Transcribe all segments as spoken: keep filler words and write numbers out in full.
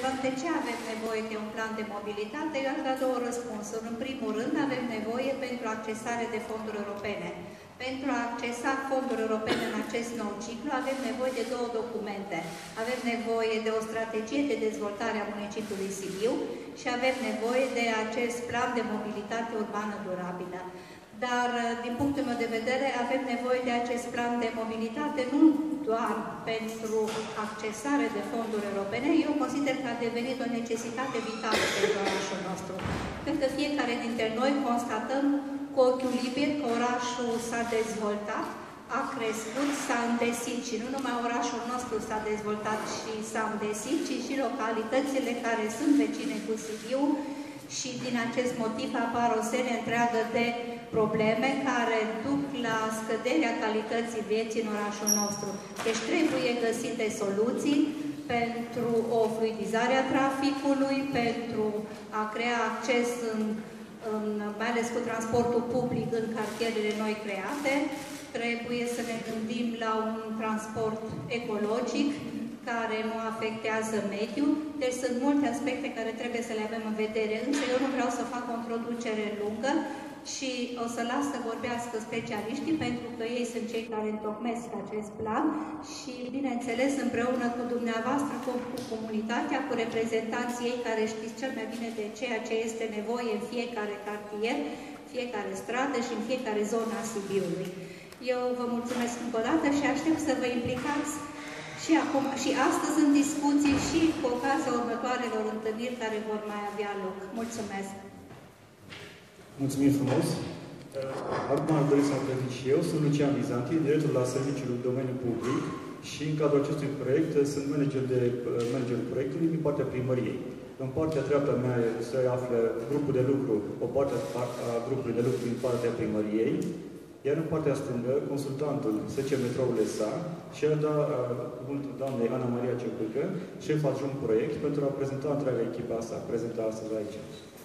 întrebăm de ce avem nevoie de un plan de mobilitate, eu aș da două răspunsuri. În primul rând, avem nevoie pentru accesare de fonduri europene. Pentru a accesa fonduri europene în acest nou ciclu, avem nevoie de două documente. Avem nevoie de o strategie de dezvoltare a municipiului Sibiu și avem nevoie de acest plan de mobilitate urbană durabilă. Dar, din punctul meu de vedere, avem nevoie de acest plan de mobilitate nu doar pentru accesare de fonduri europene, eu consider că a devenit o necesitate vitală pentru orașul nostru. Cred că fiecare dintre noi constatăm cu ochiul liber că orașul s-a dezvoltat, a crescut, s-a îndesit și nu numai orașul nostru s-a dezvoltat și s-a îndesit, ci și localitățile care sunt vecine cu Sibiu și din acest motiv apar o serie întreagă de probleme care duc la scăderea calității vieții în orașul nostru. Deci trebuie găsite soluții pentru o fluidizare a traficului, pentru a crea acces în În, mai ales cu transportul public în cartierele noi create. Trebuie să ne gândim la un transport ecologic care nu afectează mediul. Deci sunt multe aspecte care trebuie să le avem în vedere. Însă eu nu vreau să fac o introducere lungă și o să las să vorbească specialiștii, pentru că ei sunt cei care întocmesc acest plan și, bineînțeles, împreună cu dumneavoastră, cu, cu comunitatea, cu reprezentanții ei care știți cel mai bine de ceea ce este nevoie în fiecare cartier, fiecare stradă și în fiecare zonă a Sibiului. Eu vă mulțumesc încă o dată și aștept să vă implicați și, acum, și astăzi în discuții și cu ocazia următoarelor întâlniri care vor mai avea loc. Mulțumesc! Mulțumim frumos! Acum aș dori să mă prezint și eu. Sunt Lucian Bizanti, director la Serviciul Domeniul Public și în cadrul acestui proiect sunt manager de managerul proiectului din partea primăriei. În partea dreaptă mea se află grupul de lucru, o parte a grupului de lucru din partea primăriei, iar în partea stângă, consultantul S C Metroul S A și a da cuvântul doamnei Ana Maria Ciupică, șef adjunct proiect, pentru a prezenta întreaga echipa sa, prezentă astăzi aici.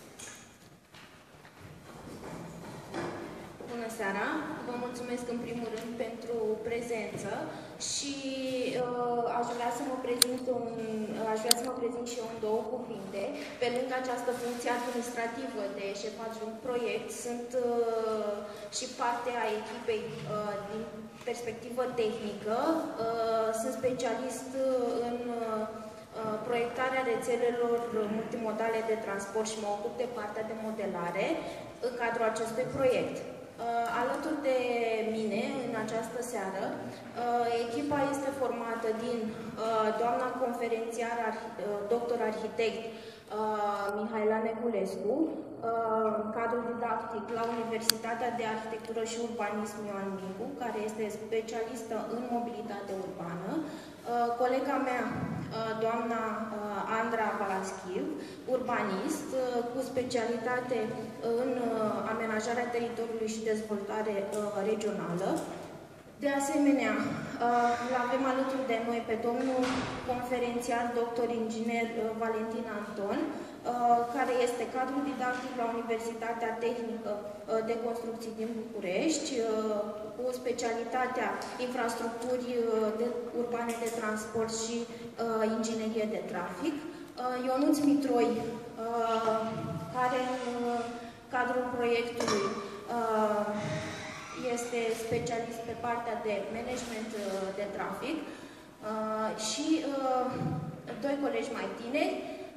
Bună seara! Vă mulțumesc în primul rând pentru prezență și uh, aș vrea să mă prezint un, aș vrea să mă prezint și eu în două cuvinte. Pe lângă această funcție administrativă de șef adjunct proiect, sunt uh, și parte a echipei uh, din perspectivă tehnică. Uh, sunt specialist în uh, proiectarea rețelelor multimodale de transport și mă ocup de partea de modelare în cadrul acestui proiect. Alături de mine, în această seară, echipa este formată din doamna conferențiar, doctor arhitect Mihaela Neculescu, cadru didactic la Universitatea de Arhitectură și Urbanism Ioan Mincu, care este specialistă în mobilitate urbană, colega mea, doamna Andra Balaschiv, urbanist, cu specialitate în amenajarea teritoriului și dezvoltare regională. De asemenea, îl avem alături de noi pe domnul conferențiar, doctor inginer Valentin Anton, care este cadru didactic la Universitatea Tehnică de Construcții din București, cu specialitatea infrastructuri de, urbane de transport și inginerie de trafic. Ionuț Mitroi, care în cadrul proiectului este specialist pe partea de management de trafic și doi colegi mai tineri,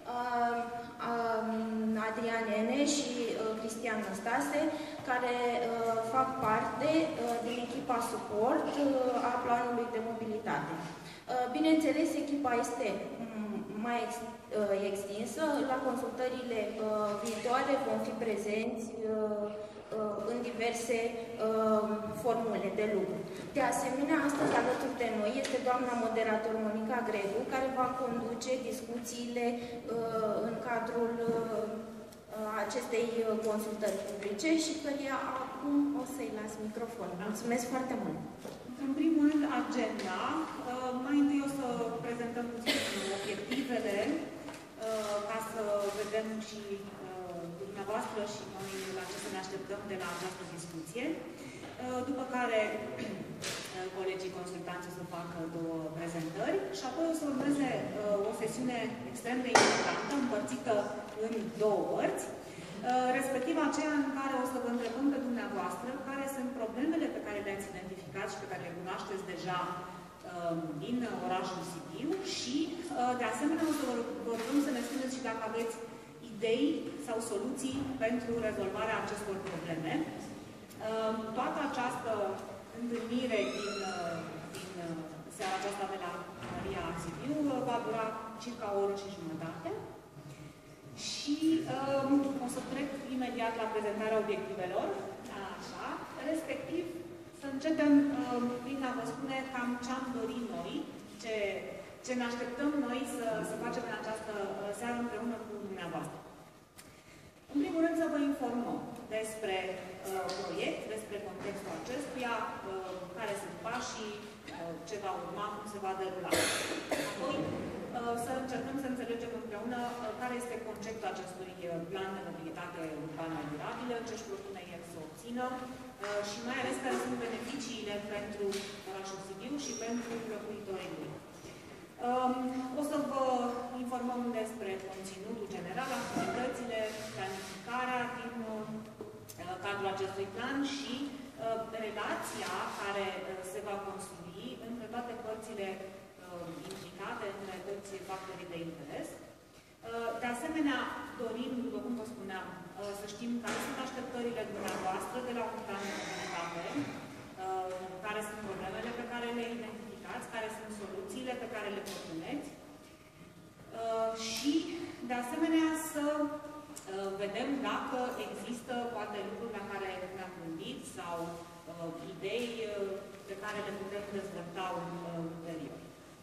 Adrian Ene și Cristian Năstase, care fac parte din echipa suport a planului de mobilitate. Bineînțeles, echipa este mai extinsă. La consultările viitoare vom fi prezenți în diverse uh, formule de lucru. De asemenea, astăzi alături de noi este doamna moderator Monica Gregu, care va conduce discuțiile uh, în cadrul uh, acestei consultări publice și căreia acum o să-i las microfon. Mulțumesc foarte mult! În primul rând, agenda. Uh, mai întâi o să prezentăm obiectivele uh, ca să vedem și dumneavoastră și noi la ce să ne așteptăm de la această discuție. După care colegii consultanți o să facă două prezentări prezentări și apoi o să urmeze uh, o sesiune extrem de importantă, împărțită în două părți, uh, respectiv aceea în care o să vă întrebăm pe dumneavoastră care sunt problemele pe care le-ați identificat și pe care le cunoașteți deja uh, din orașul Sibiu și, uh, de asemenea, o să vă, vă rugăm să ne spuneți și dacă aveți idei sau soluții pentru rezolvarea acestor probleme. Uh, toată această întâlnire din, din seara aceasta de la Maria Sibiu va dura circa o oră și jumătate și um, o să trec imediat la prezentarea obiectivelor, așa, respectiv să începem um, prin a vă spune cam ce am dorit noi, ce, ce ne așteptăm noi să, să facem în această seară împreună cu dumneavoastră. În primul rând să vă informăm despre uh, proiect, despre contextul acestuia, uh, care sunt pașii, uh, ce va urma, cum se va derula. Apoi uh, să încercăm să înțelegem împreună uh, care este conceptul acestui uh, plan de mobilitate urbană durabilă, ce își propune el să obțină uh, și mai ales care sunt beneficiile pentru orașul Sibiu și pentru locuitorii lui. Um, o să vă informăm despre conținutul general, activitățile, planificarea din uh, cadrul acestui plan și uh, relația care uh, se va construi între toate părțile uh, implicate, între toți factorii de interes. Uh, de asemenea, dorim, după cum vă spuneam, uh, să știm care sunt așteptările dumneavoastră de la un plan de mobilitate, uh, care sunt problemele pe care le identificați, care sunt soluțiile pe care le propuneți uh, și, de asemenea, să uh, vedem dacă există poate lucruri la care ne-am gândit sau uh, idei uh, pe care le putem dezvolta uh, ulterior.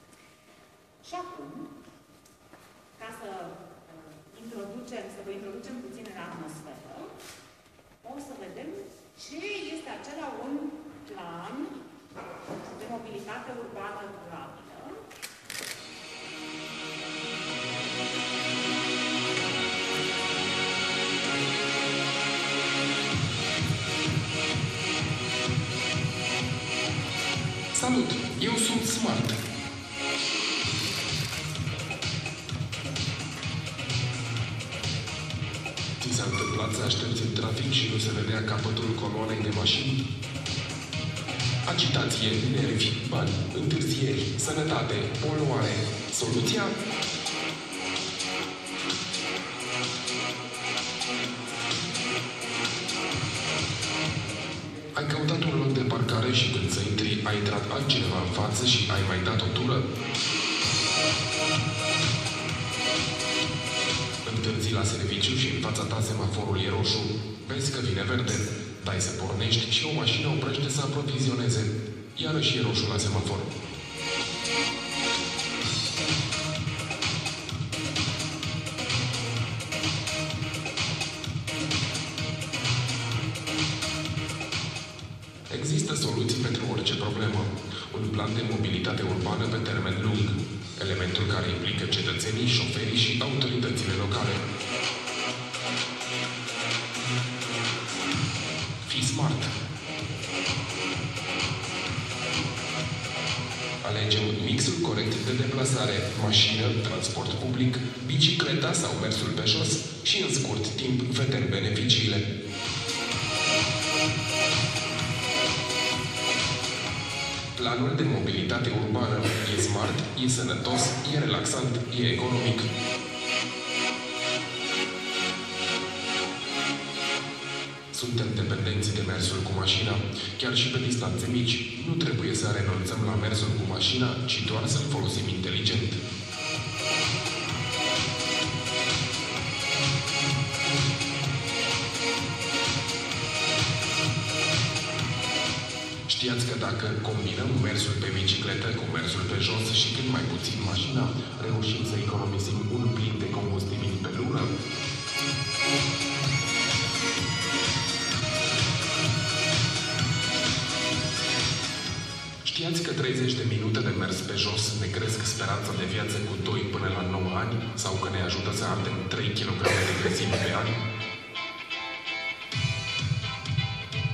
Și acum, ca să uh, introducem, să vă introducem puțin în atmosferă, o să vedem ce este acela un plan de mobilitate urbană durabilă. Salut! Eu sunt Smart. Ți s-a întâmplat să aștepți în trafic și nu se vedea capătul coloanei de mașini? Agitație, nervi, bani, întârzieri, sănătate, poluare. Soluția? Ai căutat un loc de parcare și când să intri, ai intrat altcineva în față și ai mai dat o tură? Întârzi la serviciu și în fața ta semaforul e roșu. Vezi că vine verde. Dai să pornești și o mașină oprește să aprovizioneze. Iarăși e roșu la semafor. Există soluții pentru orice problemă. Un plan de mobilitate urbană pe termen lung. Elementul care implică cetățenii, șoferii și autoritățile locale. Fii smart. Alegem mixul corect de deplasare, mașină, transport public, bicicleta sau mersul pe jos și în scurt timp vedem beneficiile. Planul de mobilitate urbană e smart, e sănătos, e relaxant, e economic. Suntem dependenți de mersul cu mașina, chiar și pe distanțe mici. Nu trebuie să renunțăm la mersul cu mașina, ci doar să-l folosim inteligent. Știați că dacă combinăm mersul pe bicicletă cu mersul pe jos și cât mai puțin mașina, reușim să economisim un plin de combustibil pe lună? Știați că treizeci de minute de mers pe jos ne cresc speranța de viață cu doi până la nouă ani sau că ne ajută să ardem trei kilograme de grăsime pe an?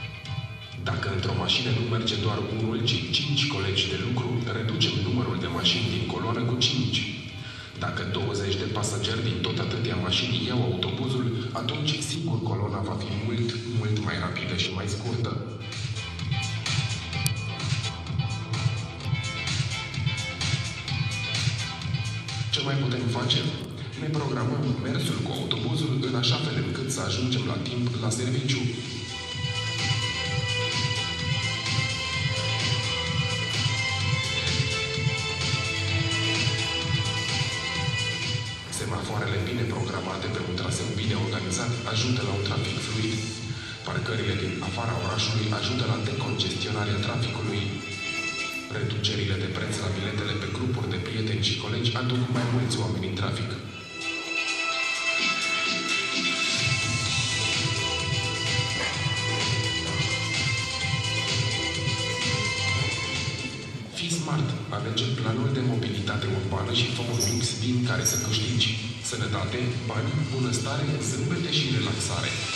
Dacă într-o mașină nu merge doar unul, ci cinci colegi de lucru, reducem numărul de mașini douăzeci de pasageri din tot atâtea mașini iau autobuzul, atunci sigur colona va fi mult, mult mai rapidă și mai scurtă. Ce mai putem face? Ne programăm mersul cu autobuzul în așa fel încât să ajungem la timp la serviciu. Semafoarele bine programate pe un traseu bine organizat ajută la un trafic fluid. Parcările din afara orașului ajută la decongestionarea traficului. Reducerile de preț la biletele pe grupuri de prieteni și colegi aduc mai mulți oameni în trafic. Fii smart, alege planul de mobilitate urbană și fă un mix din care să câștigi sănătate, bani, bunăstare, zâmbete și relaxare.